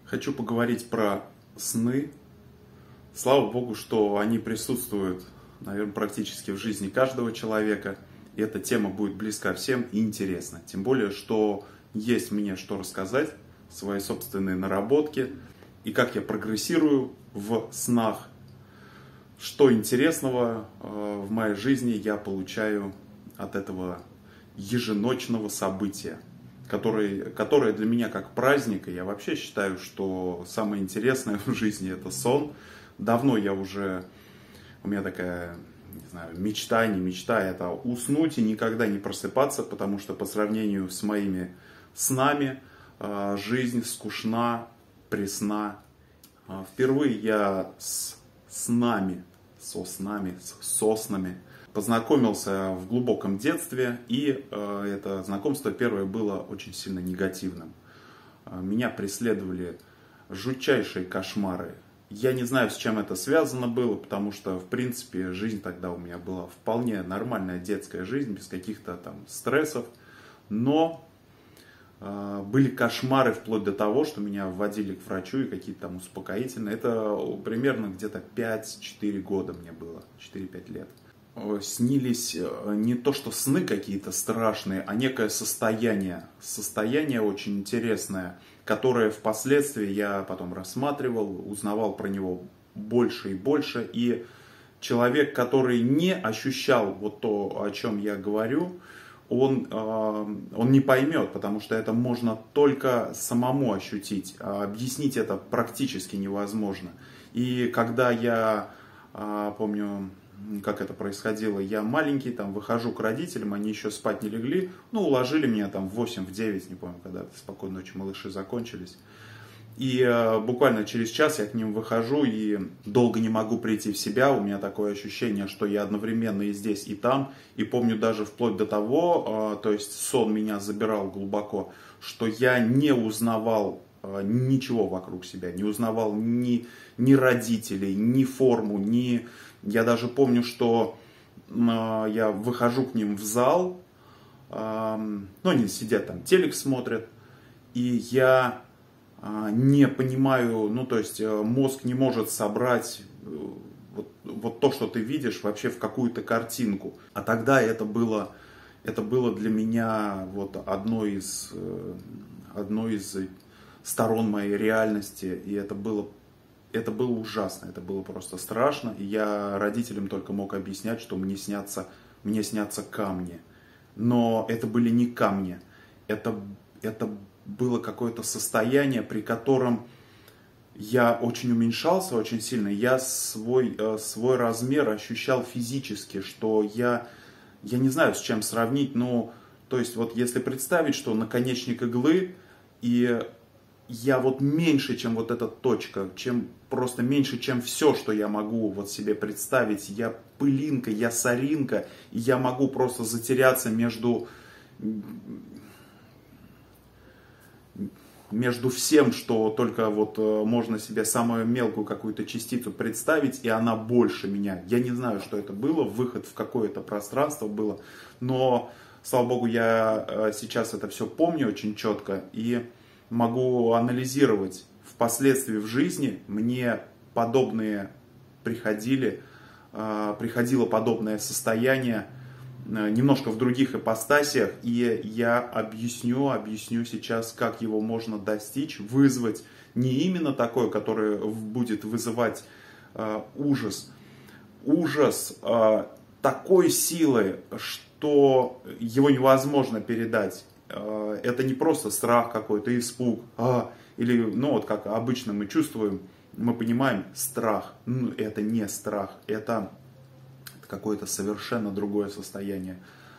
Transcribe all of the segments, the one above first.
Хочу поговорить про сны. Слава Богу, что они присутствуют, наверное, практически в жизни каждого человека. И эта тема будет близка всем и интересна. Тем более, что есть мне что рассказать, свои собственные наработки, и как я прогрессирую в снах. Что интересного в моей жизни я получаю от этого еженочного события, которое для меня как праздник, и я вообще считаю, что самое интересное в жизни это сон. Давно у меня такая, не знаю, мечта, не мечта, это уснуть и никогда не просыпаться, потому что по сравнению с моими снами жизнь скучна, пресна. Впервые я со снами познакомился в глубоком детстве, и это знакомство первое было очень сильно негативным. Меня преследовали жутчайшие кошмары. Я не знаю, с чем это связано было, потому что, в принципе, жизнь тогда у меня была вполне нормальная детская жизнь, без каких-то там стрессов. Но были кошмары вплоть до того, что меня вводили к врачу и какие-то там успокоительные. Это примерно где-то 5-4 года мне было, 4-5 лет. Снились не то что сны какие-то страшные, а некое состояние очень интересное, которое впоследствии я потом рассматривал, узнавал про него больше и больше. И человек, который не ощущал вот то, о чем я говорю, он не поймет, потому что это можно только самому ощутить. А объяснить это практически невозможно. И когда я помню, как это происходило, я маленький, там выхожу к родителям, они еще спать не легли, уложили меня там в 8-9, не помню, когда «Спокойной ночи, малыши» закончились. И буквально через час я к ним выхожу и долго не могу прийти в себя. У меня такое ощущение, что я одновременно и здесь, и там. И помню даже вплоть до того, то есть сон меня забирал глубоко, что я не узнавал ничего вокруг себя. Не узнавал ни родителей, ни форму, ни... Я даже помню, что я выхожу к ним в зал, они сидят там, телек смотрят, и я не понимаю, то есть мозг не может собрать вот то, что ты видишь, вообще в какую-то картинку. А тогда это было для меня вот одной из сторон моей реальности, и это было ужасно, это было просто страшно. И я родителям только мог объяснять, что мне снятся камни. Но это были не камни, это было какое-то состояние, при котором я очень уменьшался очень сильно. Я свой размер ощущал физически, что я не знаю, с чем сравнить, то есть вот если представить, что наконечник иглы, и я вот меньше, чем вот эта точка, просто меньше, чем все, что я могу вот себе представить. Я пылинка, я соринка, и я могу просто затеряться между всем, что только вот можно себе самую мелкую какую-то частицу представить, и она больше меня. Я не знаю, что это было, выход в какое-то пространство было, но, слава Богу, я сейчас это все помню очень четко, и могу анализировать впоследствии в жизни. Мне приходило подобное состояние немножко в других ипостасях, и я объясню сейчас, как его можно достичь, вызвать не именно такое, которое будет вызывать ужас такой силы, что его невозможно передать. Это не просто страх какой-то, испуг, или, вот как обычно мы чувствуем, мы понимаем, страх. Это не страх, это какое-то совершенно другое состояние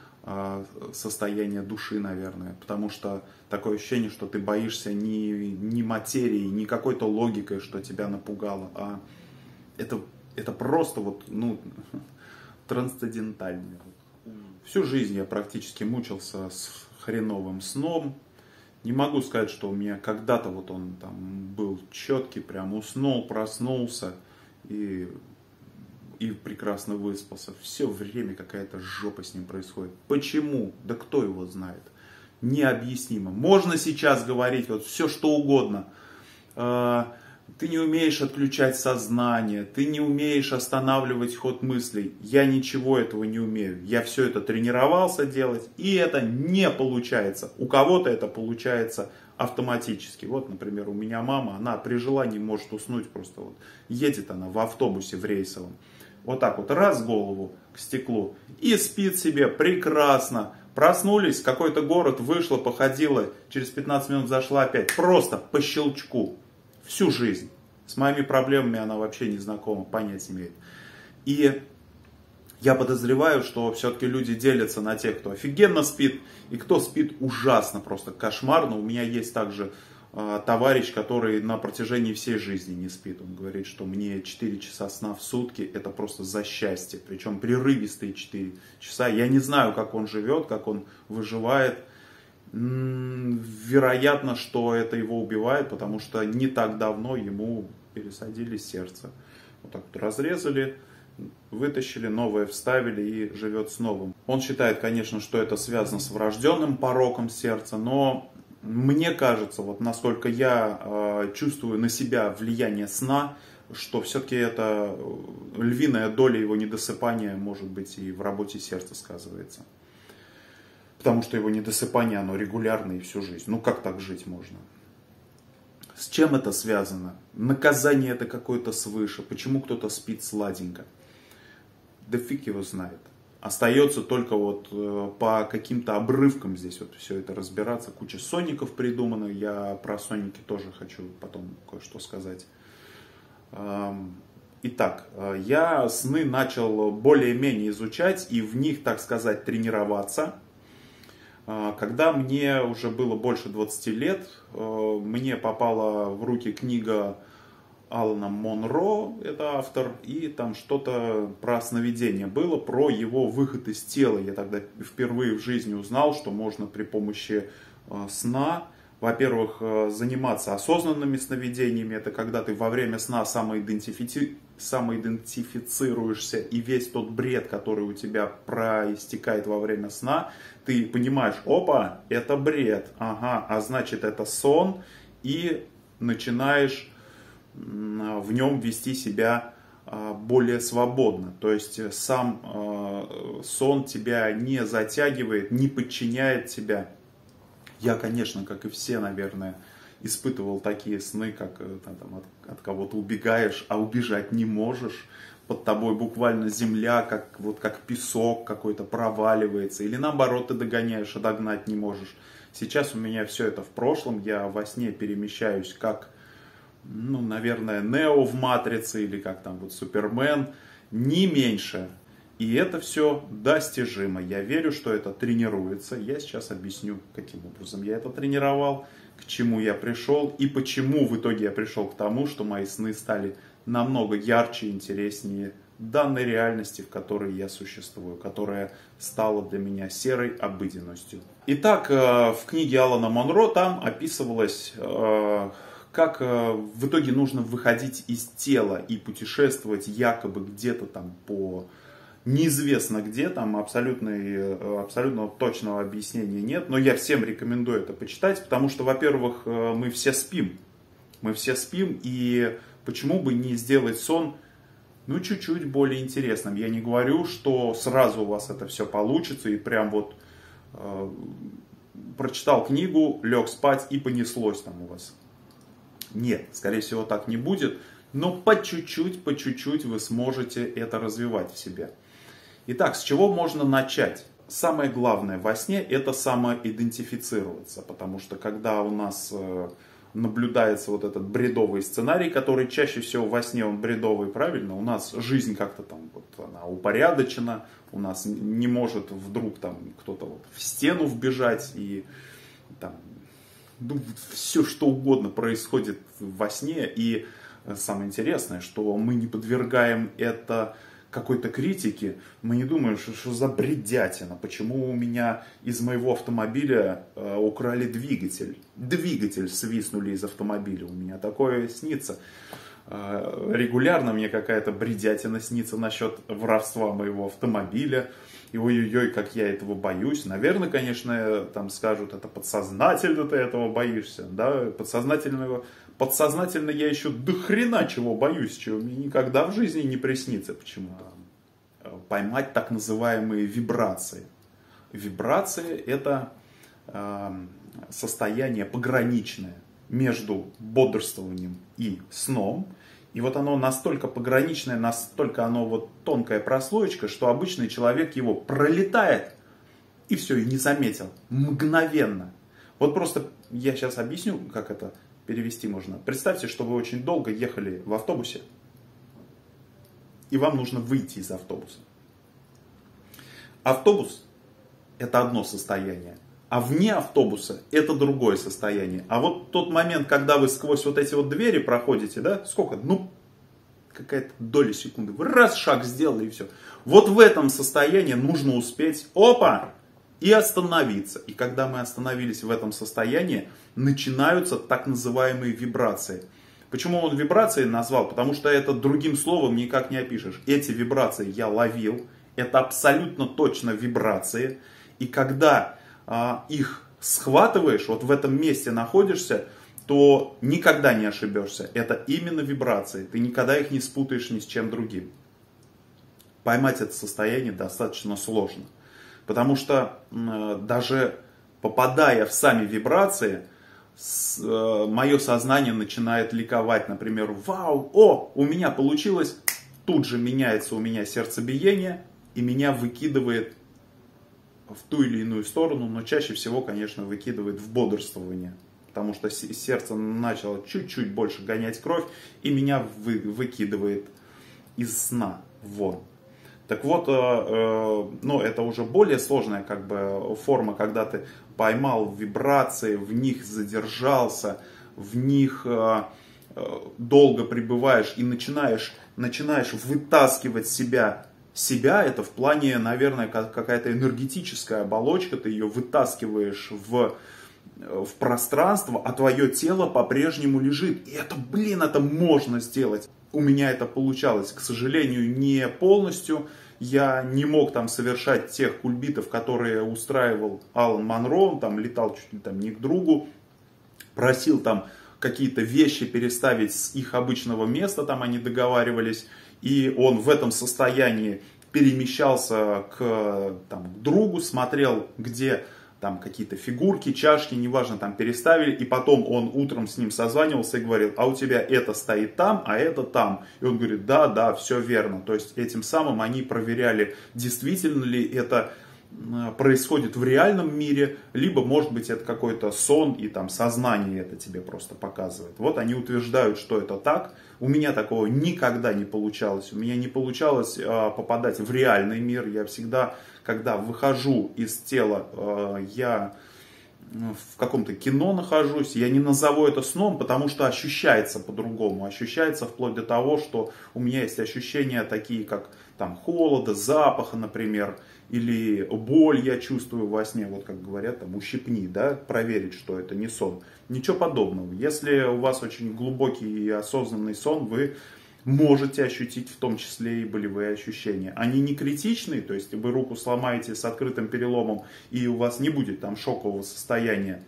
души, наверное. Потому что такое ощущение, что ты боишься не материи, не какой-то логикой, что тебя напугало, а это просто трансцендентально. Всю жизнь я практически мучился с хреновым сном. Не могу сказать, что у меня когда-то вот он там был четкий, прям уснул, проснулся и прекрасно выспался. Все время какая-то жопа с ним происходит. Почему? Да кто его знает. Необъяснимо. Можно сейчас говорить вот все что угодно. ты не умеешь отключать сознание, ты не умеешь останавливать ход мыслей. Я ничего этого не умею. Я все это тренировался делать, и это не получается. У кого-то это получается автоматически. Вот, например, у меня мама, она при желании может уснуть просто. Вот. Едет она в автобусе в рейсовом. Вот так вот, раз голову к стеклу, и спит себе прекрасно. Проснулись, какой-то город, вышла, походила, через 15 минут зашла опять. Просто по щелчку. Всю жизнь. С моими проблемами она вообще не знакома, понятия не имеет. И я подозреваю, что все-таки люди делятся на тех, кто офигенно спит, и кто спит ужасно, просто кошмарно. У меня есть также товарищ, который на протяжении всей жизни не спит. Он говорит, что мне 4 часа сна в сутки это просто за счастье. Причем прерывистые 4 часа. Я не знаю, как он живет, как он выживает. Вероятно, что это его убивает, потому что не так давно ему пересадили сердце. Вот так вот разрезали, вытащили, новое вставили и живет с новым. Он считает, конечно, что это связано с врожденным пороком сердца, но мне кажется, вот насколько я чувствую на себя влияние сна, что все-таки это львиная доля его недосыпания, может быть, и в работе сердца сказывается. Потому что его недосыпание, оно регулярное и всю жизнь. Ну как так жить можно? С чем это связано? Наказание это какое-то свыше. Почему кто-то спит сладенько? Да фиг его знает. Остается только вот по каким-то обрывкам здесь вот все это разбираться. Куча соников придумано. Я про соники тоже хочу потом кое-что сказать. Итак, я сны начал более-менее изучать и в них, так сказать, тренироваться. Когда мне уже было больше 20 лет, мне попала в руки книга Алана Монро, это автор, и там что-то про сновидение было, про его выход из тела. Я тогда впервые в жизни узнал, что можно при помощи сна, во-первых, заниматься осознанными сновидениями. Это когда ты во время сна самоидентифицируешься, и весь тот бред, который у тебя проистекает во время сна, ты понимаешь, опа, это бред, ага, а значит это сон, и начинаешь в нем вести себя более свободно. То есть сам сон тебя не затягивает, не подчиняет тебя. Я, конечно, как и все, наверное, испытывал такие сны, как там, от кого-то убегаешь, а убежать не можешь. Под тобой буквально земля, как песок какой-то проваливается. Или наоборот, ты догоняешь, а догнать не можешь. Сейчас у меня все это в прошлом. Я во сне перемещаюсь как, наверное, Нео в Матрице или как там вот Супермен. Не меньше. И это все достижимо. Я верю, что это тренируется. Я сейчас объясню, каким образом я это тренировал, к чему я пришел и почему в итоге я пришел к тому, что мои сны стали намного ярче и интереснее данной реальности, в которой я существую, которая стала для меня серой обыденностью. Итак, в книге Алана Монро там описывалось, как в итоге нужно выходить из тела и путешествовать якобы где-то там по... Неизвестно где, там абсолютно точного объяснения нет, но я всем рекомендую это почитать, потому что, во-первых, мы все спим, и почему бы не сделать сон, чуть-чуть более интересным. Я не говорю, что сразу у вас это все получится, и прям вот прочитал книгу, лег спать и понеслось там у вас. Нет, скорее всего так не будет, но по чуть-чуть вы сможете это развивать в себе. Итак, с чего можно начать? Самое главное во сне это самоидентифицироваться, потому что когда у нас наблюдается вот этот бредовый сценарий, который чаще всего во сне он бредовый, правильно, у нас жизнь как-то там вот она упорядочена, у нас не может вдруг там кто-то вот в стену вбежать и там все что угодно происходит во сне, и самое интересное, что мы не подвергаем это какой-то критики, мы не думаем, что за бредятина, почему у меня из моего автомобиля украли двигатель. Двигатель свистнули из автомобиля, у меня такое снится. Регулярно мне какая-то бредятина снится насчет воровства моего автомобиля. И ой-ой-ой, как я этого боюсь. Наверное, конечно, там скажут, это подсознательно ты этого боишься. Да? Подсознательно я еще до хрена чего боюсь, чего мне никогда в жизни не приснится почему-то. Поймать так называемые вибрации. Вибрации – это состояние пограничное между бодрствованием и сном. И вот оно настолько пограничное, настолько оно вот тонкая прослоечка, что обычный человек его пролетает и все, и не заметил. Мгновенно. Вот просто я сейчас объясню, как это перевести можно. Представьте, что вы очень долго ехали в автобусе, и вам нужно выйти из автобуса. Автобус – это одно состояние. А вне автобуса это другое состояние. А вот тот момент, когда вы сквозь вот эти вот двери проходите, да, сколько? Ну, какая-то доля секунды. Вы раз шаг сделали и все. Вот в этом состоянии нужно успеть, опа, и остановиться. И когда мы остановились в этом состоянии, начинаются так называемые вибрации. Почему он вибрации назвал? Потому что это другим словом никак не опишешь. Эти вибрации я ловил. Это абсолютно точно вибрации. И когда их схватываешь, вот в этом месте находишься, то никогда не ошибешься. Это именно вибрации. Ты никогда их не спутаешь ни с чем другим. Поймать это состояние достаточно сложно. Потому что даже попадая в сами вибрации, мое сознание начинает ликовать. Например, вау, о, у меня получилось. Тут же меняется у меня сердцебиение и меня выкидывает в ту или иную сторону, но чаще всего, конечно, выкидывает в бодрствование. Потому что сердце начало чуть-чуть больше гонять кровь, и меня выкидывает из сна вон. Так вот, ну, это уже более сложная как бы форма, когда ты поймал вибрации, в них задержался, в них долго пребываешь и начинаешь вытаскивать себя это в плане, наверное, какая-то энергетическая оболочка, ты ее вытаскиваешь в пространство, а твое тело по-прежнему лежит. И это, это можно сделать. У меня это получалось, к сожалению, не полностью. Я не мог там совершать тех кульбитов, которые устраивал Алан Монро. Он там летал чуть ли там не к другу, просил там какие-то вещи переставить с их обычного места, там они договаривались. И он в этом состоянии перемещался к другу, смотрел, где там какие-то фигурки, чашки, неважно, там переставили. И потом он утром с ним созванивался и говорил, а у тебя это стоит там, а это там. И он говорит, да, все верно. То есть этим самым они проверяли, действительно ли это происходит в реальном мире, либо, может быть, это какой-то сон, и там сознание это тебе просто показывает. Вот они утверждают, что это так. У меня такого никогда не получалось. У меня не получалось попадать в реальный мир. Я всегда, когда выхожу из тела, я в каком-то кино нахожусь. Я не назову это сном, потому что ощущается по-другому. Ощущается вплоть до того, что у меня есть ощущения такие, как там холода, запаха, например, или боль я чувствую во сне, вот как говорят, там ущипни, да, проверить, что это не сон. Ничего подобного. Если у вас очень глубокий и осознанный сон, вы можете ощутить в том числе и болевые ощущения. Они не критичные, то есть вы руку сломаете с открытым переломом и у вас не будет там шокового состояния.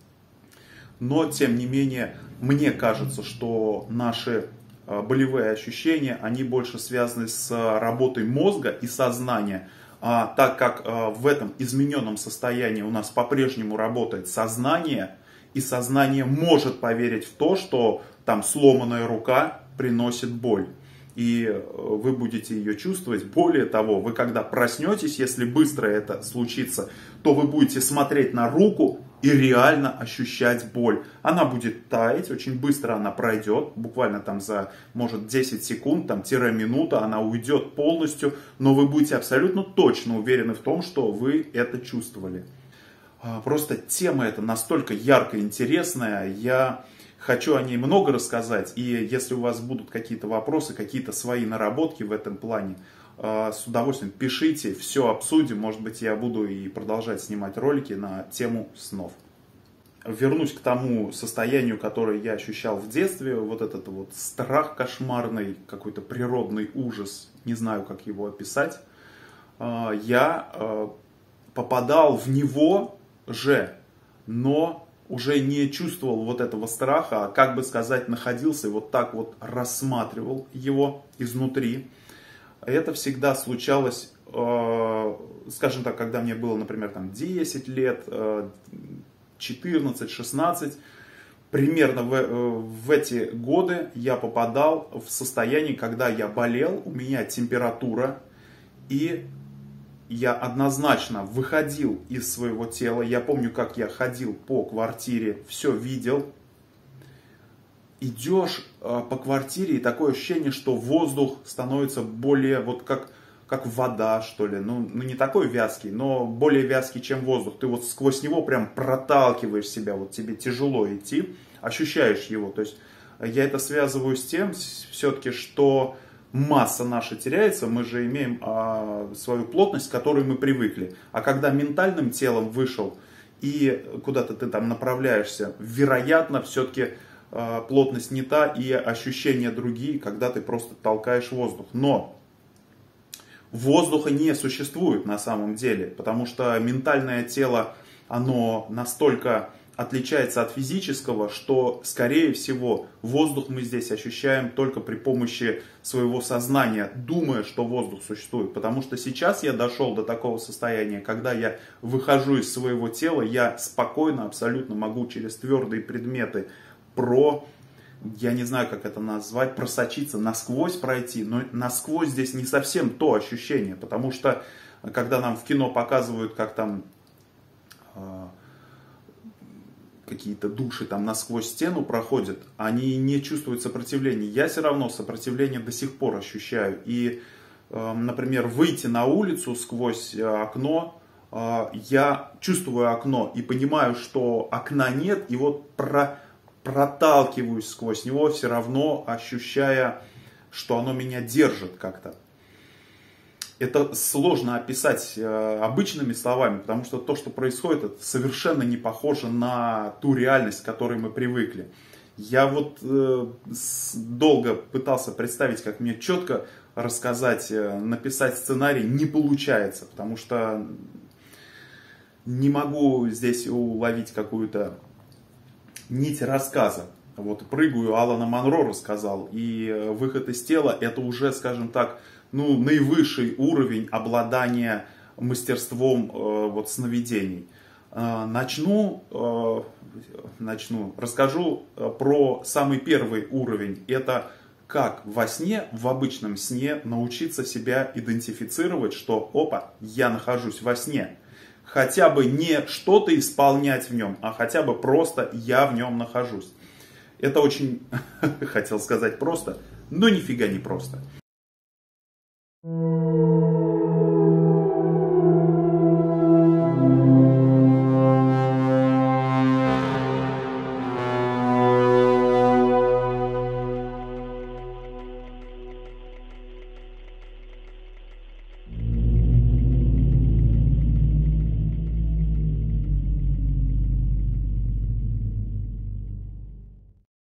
Но, тем не менее, мне кажется, что наши болевые ощущения, они больше связаны с работой мозга и сознания. Так как в этом измененном состоянии у нас по-прежнему работает сознание, и сознание может поверить в то, что там сломанная рука приносит боль. И вы будете ее чувствовать. Более того, вы когда проснетесь, если быстро это случится, то вы будете смотреть на руку и реально ощущать боль. Она будет таять, очень быстро она пройдет, буквально там за, может, 10 секунд, там, минута, она уйдет полностью, но вы будете абсолютно точно уверены в том, что вы это чувствовали. Просто тема эта настолько ярко интересная, я хочу о ней много рассказать, и если у вас будут какие-то вопросы, какие-то свои наработки в этом плане, с удовольствием пишите, все обсудим, может быть я буду и продолжать снимать ролики на тему снов. вернусь к тому состоянию, которое я ощущал в детстве, вот этот вот страх кошмарный, какой-то природный ужас, не знаю, как его описать, я попадал в него же, но уже не чувствовал вот этого страха, а, как бы сказать, находился и вот так вот рассматривал его изнутри. Это всегда случалось, скажем так, когда мне было, например, там 10 лет, 14-16, примерно в эти годы я попадал в состояние, когда я болел, у меня температура, и я однозначно выходил из своего тела. Я помню, как я ходил по квартире, все видел. Идешь по квартире, и такое ощущение, что воздух становится более, вот как вода, что ли. Ну, не такой вязкий, но более вязкий, чем воздух. Ты вот сквозь него прям проталкиваешь себя, вот тебе тяжело идти, ощущаешь его. То есть я это связываю с тем, все-таки, что масса наша теряется, мы же имеем свою плотность, к которой мы привыкли. А когда ментальным телом вышел и куда-то ты там направляешься, вероятно, все-таки плотность не та и ощущения другие, когда ты просто толкаешь воздух. Но воздуха не существует на самом деле, потому что ментальное тело, оно настолько отличается от физического, что, скорее всего, воздух мы здесь ощущаем только при помощи своего сознания, думая, что воздух существует. Потому что сейчас я дошел до такого состояния, когда я выхожу из своего тела, я спокойно, абсолютно могу через твердые предметы я не знаю, как это назвать, просочиться, насквозь пройти. Но насквозь здесь не совсем то ощущение, потому что, когда нам в кино показывают, как там какие-то души там насквозь стену проходят, они не чувствуют сопротивления. Я все равно сопротивление до сих пор ощущаю. И, например, выйти на улицу сквозь окно, я чувствую окно и понимаю, что окна нет, и вот проталкиваюсь сквозь него, все равно ощущая, что оно меня держит как-то. Это сложно описать обычными словами, потому что то, что происходит, это совершенно не похоже на ту реальность, к которой мы привыкли. Я вот долго пытался представить, как мне четко рассказать, написать сценарий, не получается, потому что не могу здесь уловить какую-то нить рассказа. Вот «Прыгаю» Алана Монро рассказал, и «Выход из тела» это уже, скажем так, наивысший уровень обладания мастерством вот, сновидений. Расскажу про самый первый уровень. Это как во сне, в обычном сне научиться себя идентифицировать, что опа, я нахожусь во сне. Хотя бы не что-то исполнять в нем, а хотя бы просто я в нем нахожусь. Это очень, хотел сказать просто, но нифига не просто.